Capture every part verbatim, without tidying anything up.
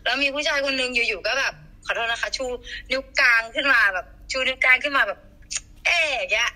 แล้วมีผู้ชายคนนึงอยู่ๆก็แบบขอโทษนะคะชูนิ้วกลางขึ้นมาแบบชูนิ้วกลางขึ้นมาแบบเอ๊ะอย่างเงี้ย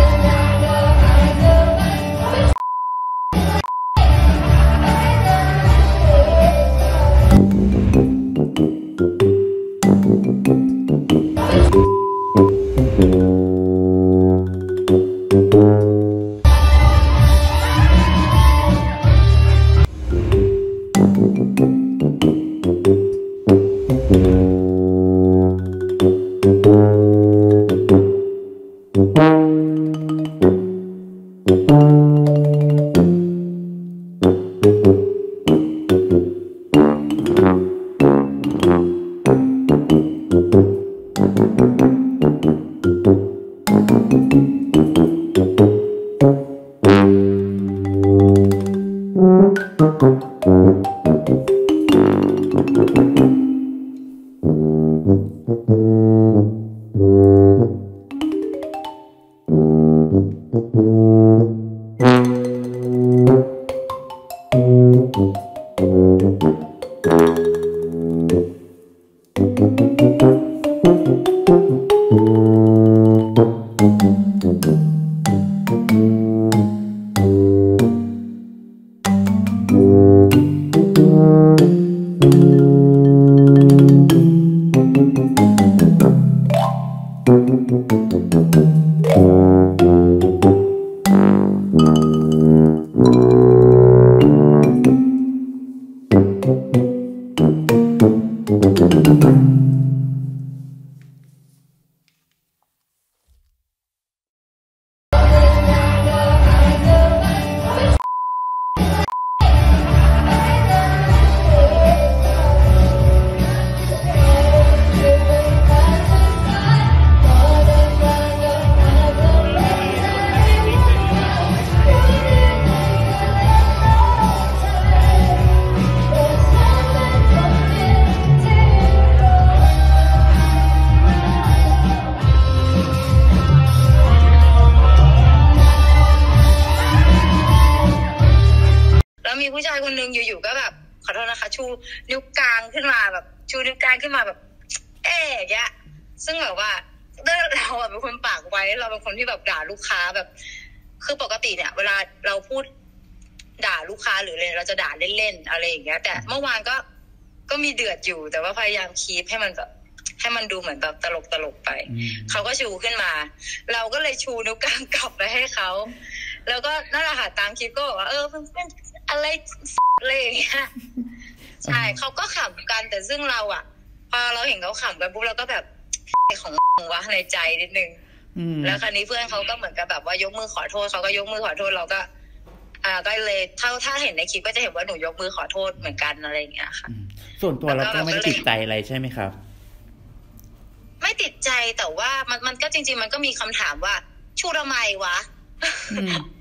มีผู้ชายคนนึงอยู่ๆก็แบบขอโทษนะคะชูนิ้วกลางขึ้นมาแบบชูนิ้วกลางขึ้นมาแบบเอ๊ะอย่างเงี้ยซึ่งแบบว่าเราอะเป็นคนปากไว้เราเป็นคนที่แบบด่าลูกค้าแบบคือปกติเนี่ยเวลาเราพูดด่าลูกค้าหรืออะไรเราจะด่าเล่นๆอะไรอย่างเงี้ยแต่เมื่อวานก็ก็มีเดือดอยู่แต่ว่าพยายามคีปให้มันแบบให้มันดูเหมือนแบบตลกตลกไปเขาก็ชูขึ้นมาเราก็เลยชูนิ้วกลางกลับไปให้เขาแล้วก็นั่นแหละค่ะตามคลิปก็บอกว่าเออเป็นอะไรอะไรอย่างเงี้ยใช่เขาก็ขำกันแต่ซึ่งเราอ่ะพอเราเห็นเขาขำกันปุ๊บเราก็แบบของวะในใจนิดนึงแล้วคราวนี้เพื่อนเขาก็เหมือนกับแบบว่ายกมือขอโทษเขาก็ยกมือขอโทษเราก็อ่าก็เลยถ้าถ้าเห็นในคลิปก็จะเห็นว่าหนูยกมือขอโทษเหมือนกันอะไรอย่างเงี้ยค่ะส่วนตัวเราก็ไม่ติดใจอะไรใช่ไหมครับไม่ติดใจแต่ว่ามันมันก็จริงๆมันก็มีคำถามว่าชูทำไมวะ